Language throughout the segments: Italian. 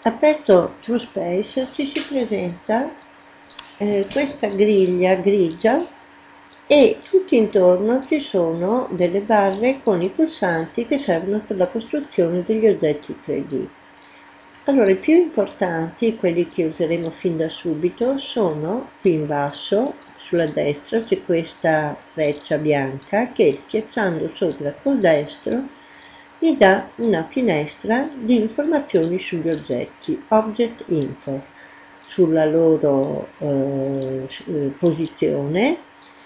Aperto TrueSpace ci si presenta questa griglia grigia e tutto intorno ci sono delle barre con i pulsanti che servono per la costruzione degli oggetti 3D. Allora, i più importanti, quelli che useremo fin da subito, sono qui in basso, sulla destra, c'è questa freccia bianca che schiacciando sopra col destro mi dà una finestra di informazioni sugli oggetti, Object Info, sulla loro posizione,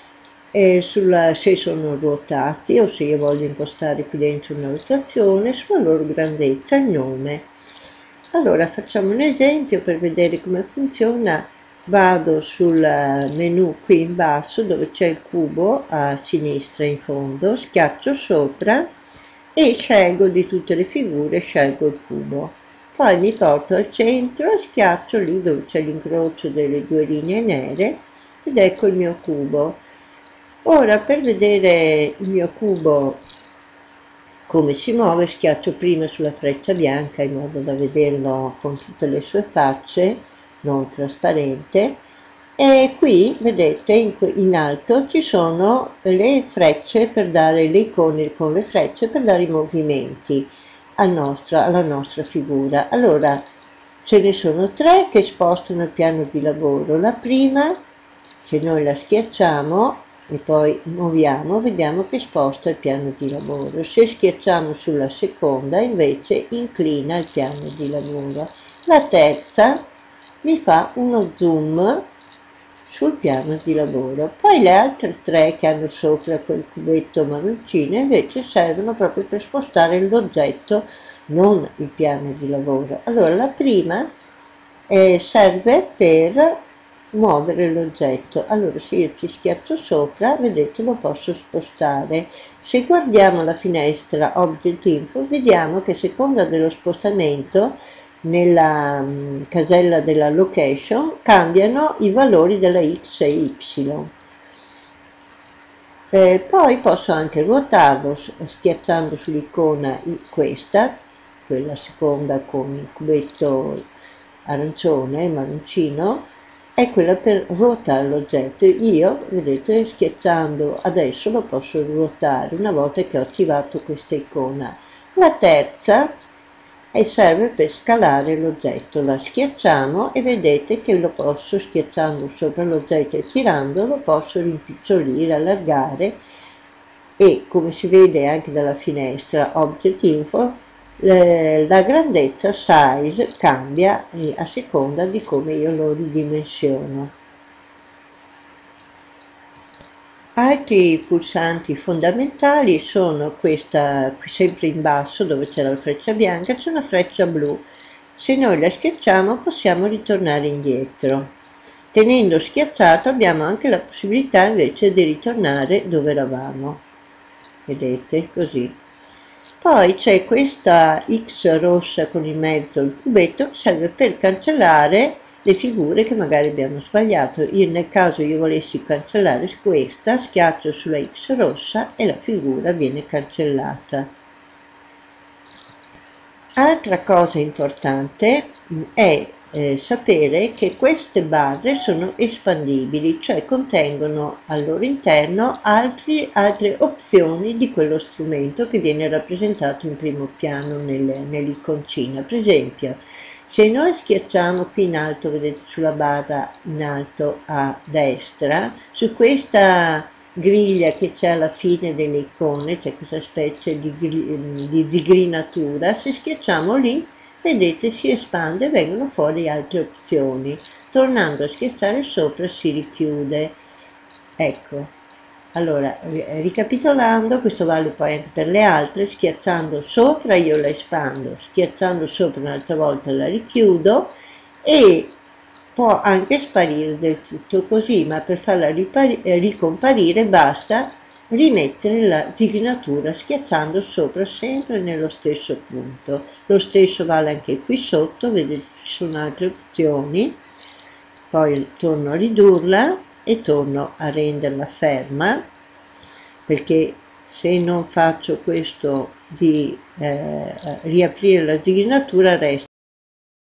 se sono ruotati o se io voglio impostare qui dentro una rotazione, sulla loro grandezza, il nome. Allora facciamo un esempio per vedere come funziona. Vado sul menu qui in basso dove c'è il cubo a sinistra in fondo, schiaccio sopra e scelgo di tutte le figure, scelgo il cubo. Poi mi porto al centro, schiaccio lì dove c'è l'incrocio delle due linee nere ed ecco il mio cubo. Ora per vedere il mio cubo come si muove, schiaccio prima sulla freccia bianca in modo da vederlo con tutte le sue facce, non trasparente, e qui vedete in alto ci sono le frecce per dare le icone con le frecce per dare i movimenti alla nostra figura. Allora ce ne sono tre che spostano il piano di lavoro. La prima, se noi la schiacciamo e poi muoviamo, vediamo che sposta il piano di lavoro. Se schiacciamo sulla seconda invece inclina il piano di lavoro. La terza mi fa uno zoom sul piano di lavoro. Poi le altre tre che hanno sopra quel cubetto marroncino invece servono proprio per spostare l'oggetto, non il piano di lavoro. Allora la prima serve per muovere l'oggetto. Allora se io ci schiaccio sopra, vedete, lo posso spostare. Se guardiamo la finestra Object Info vediamo che a seconda dello spostamento nella casella della location cambiano i valori della x e y. Poi posso anche ruotarlo schiacciando sull'icona questa, quella seconda con il cubetto arancione, marroncino, è quella per ruotare l'oggetto. Io, vedete, schiacciando adesso lo posso ruotare una volta che ho attivato questa icona. La terza serve per scalare l'oggetto, la schiacciamo e vedete che lo posso, schiacciando sopra l'oggetto e tirandolo, posso rimpicciolire, allargare e, come si vede anche dalla finestra Object Info, la grandezza size cambia a seconda di come io lo ridimensiono. Altri pulsanti fondamentali sono questa, qui sempre in basso dove c'è la freccia bianca, c'è una freccia blu. Se noi la schiacciamo possiamo ritornare indietro. Tenendo schiacciato abbiamo anche la possibilità invece di ritornare dove eravamo. Vedete, così. Poi c'è questa X rossa con in mezzo il cubetto che serve per cancellare le figure che magari abbiamo sbagliato. Nel caso io volessi cancellare questa, schiaccio sulla X rossa e la figura viene cancellata. Altra cosa importante è sapere che queste barre sono espandibili, cioè contengono al loro interno altre opzioni di quello strumento che viene rappresentato in primo piano nell'iconcina. Per esempio, se noi schiacciamo qui in alto, vedete sulla barra in alto a destra, su questa griglia che c'è alla fine delle icone, c'è questa specie di digrinatura, se schiacciamo lì, vedete, si espande e vengono fuori altre opzioni. Tornando a schiacciare sopra si richiude. Ecco, allora, ricapitolando, questo vale poi anche per le altre, schiacciando sopra io la espando, schiacciando sopra un'altra volta la richiudo e può anche sparire del tutto così, ma per farla ricomparire basta rimettere la digrinatura schiacciando sopra sempre nello stesso punto. Lo stesso vale anche qui sotto, vedete ci sono altre opzioni, poi torno a ridurla e torno a renderla ferma, perché se non faccio questo di riaprire la digrinatura resta